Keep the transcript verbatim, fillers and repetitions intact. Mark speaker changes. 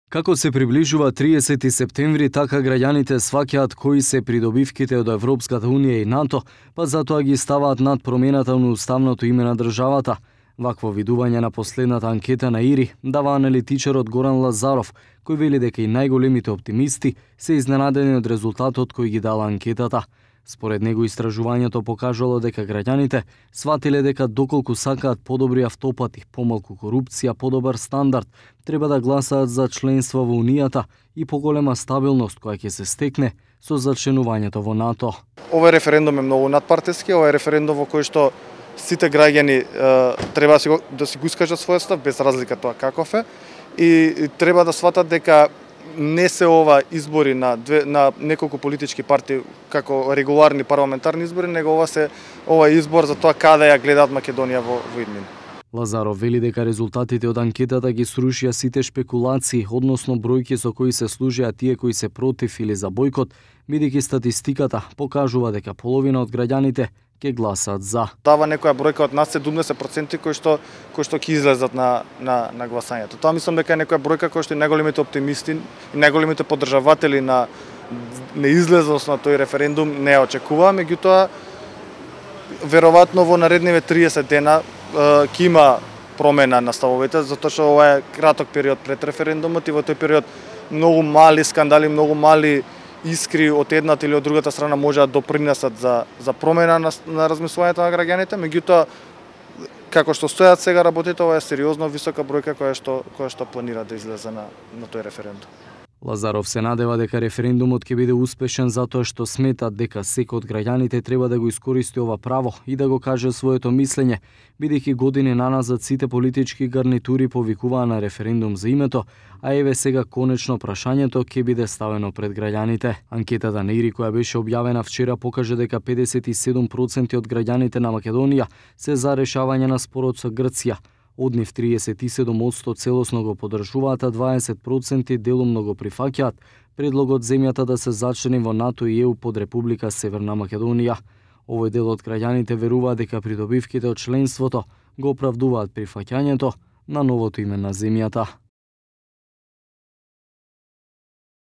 Speaker 1: Како се приближува триесети септември, така граѓаните сваќаат кои се придобивките од Европската унија и НАТО, па затоа ги ставаат над промената на уставното име на државата. Вакво видување на последната анкета на ИРИ дава аналитичарот Горан Лазаров, кој вели дека и најголемите оптимисти се изненадени од резултатот кој ги дала анкетата. Според него истражувањето покажало дека граѓаните сватиле дека доколку сакаат подобри автопати, помалку корупција, подобар стандард, треба да гласаат за членство во Унијата и поголема стабилност која ќе се стекне со зачленувањето во НАТО.
Speaker 2: Овој референдум е многу надпартиски, овој референдум во кој што сите граѓани е, треба да си, го, да си го искажат својот став без разлика тоа каков е и треба да сватат дека не се ова избори на две, на неколку политички партии како регуларни парламентарни избори, него ова се ова е избор за тоа каде ја гледаат Македонија во, во иднина.
Speaker 1: Лазаров вели дека резултатите од анкетата ги срушија сите шпекулации, односно бројки со кои се служеа тие кои се против или за бојкот, бидејќи статистиката покажува дека половина од граѓаните ќе гласаат за.
Speaker 2: Дава некоја бројка од над седумдесет проценти кои што кои што ќе излезат на на на гласањето. Тоа мислам дека е некоја бројка која што и најголемите оптимисти и најголемите поддржаватели на неизлезност на тој референдум не ја очекуваа, меѓутоа веројатно во наредниве триесет дена ќе има промена на ставовите, затоа што ова е краток период пред референдумот и во тој период многу мали скандали, многу мали искри од едната или од другата страна може да допринесат за за промена на, на размислувањето на граѓаните, меѓутоа како што стојат сега работите, ова е сериозно висока бројка која што која што планира да излезе на на тој референдум.
Speaker 1: Лазаров се надева дека референдумот ќе биде успешен затоа што сметат дека секој од граѓаните треба да го искористи ова право и да го каже своето мислење, бидејќи години наназад сите политички гарнитури повикуваа на референдум за името, а еве сега конечно прашањето ќе биде ставено пред граѓаните. Анкетата на ИРИ која беше објавена вчера покажа дека педесет и седум проценти од граѓаните на Македонија се за решавање на спорот со Грција. Од нив триесет и седум одсто целосно го поддржуваат, а дваесет проценти делумно го прифаќаат предлогот земјата да се зачлени во НАТО и ЕУ под Република Северна Македонија. Овој дел од граѓаните веруваат дека придобивките од членството го оправдуваат прифаќањето на новото име на земјата.